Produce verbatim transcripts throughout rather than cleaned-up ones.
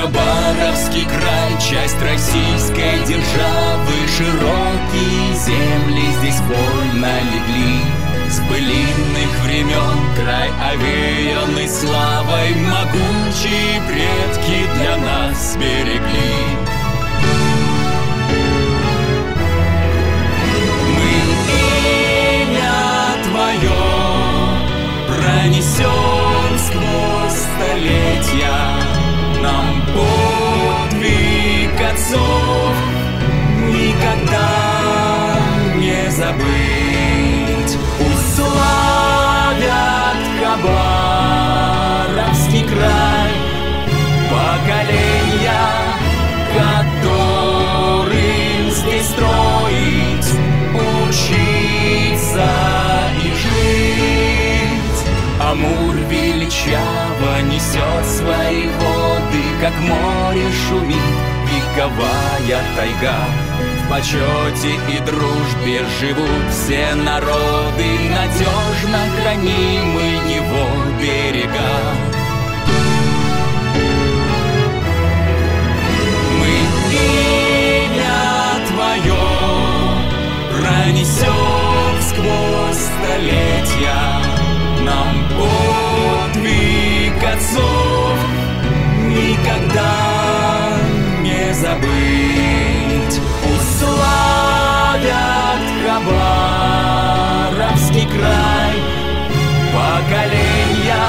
Хабаровский край, часть российской державы, широкие земли здесь вольно легли. С былинных времен край овеянный славой, могучие предки для нас берегли. Мы имя твое пронесем сквозь столетия, нам подвиг отцов никогда не забыть. Уславят Хабаровский край поколения, которым здесь строить, учиться и жить. Амур величаво несет свои воды, как море шумит вековая тайга. В почете и дружбе живут все народы, надежно хранимы его берега. Мы имя твое пронесем сквозь столетия, нам подвиг отцов никогда не забыть. Уславят Хабаровский край поколения,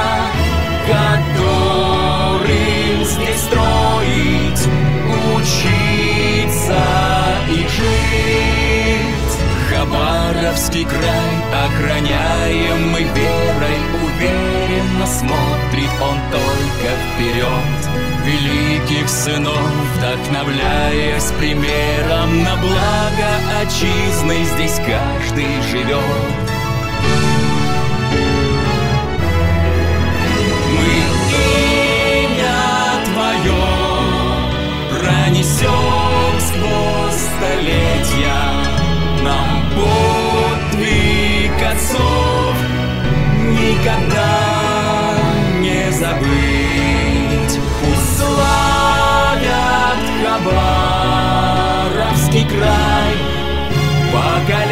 которым здесь строить, учиться и жить. Хабаровский край, охраняемый верой, уверенно смотрит он только вперед. Великих сынов, вдохновляясь примером, на благо отчизны здесь каждый живет. Мы имя твое пронесем сквозь столетия, нам подвиг отцов никогда не забыть. Уславят Хабаровский край поколения,